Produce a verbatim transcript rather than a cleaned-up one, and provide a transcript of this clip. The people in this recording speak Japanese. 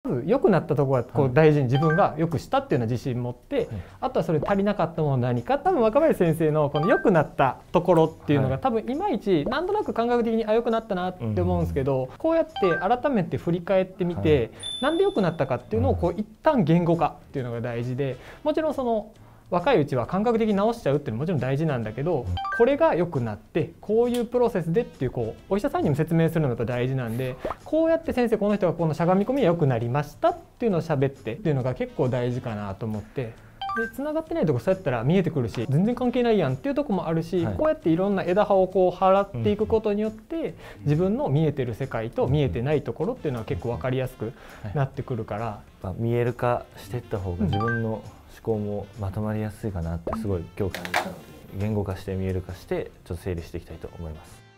ず良くなったところはこう大事に自分が良くしたっていうような自信持って、あとはそれ足りなかったもの何か、多分若林先生のこの良くなったところっていうのが多分いまいちなんとなく感覚的にあ良くなったなって思うんですけど、こうやって改めて振り返ってみてなんで良くなったかっていうのをこう一旦言語化っていうのが大事で、もちろんその若いうちは感覚的に直しちゃうっていうのももちろん大事なんだけど、これが良くなってこういうプロセスでっていうこうお医者さんにも説明するのがやっぱ大事なんで、こうやって先生この人がこのしゃがみ込みが良くなりましたっていうのを喋ってっていうのが結構大事かなと思って。で繋がってないとこそうやったら見えてくるし全然関係ないやんっていうとこもあるし、はい、こうやっていろんな枝葉をこう払っていくことによって、うん、自分の見えてる世界と見えてないところっていうのは結構分かりやすくなってくるから、 はい、見える化していった方が自分の思考もまとまりやすいかなってすごい今日感じたので、言語化して見える化してちょっと整理していきたいと思います。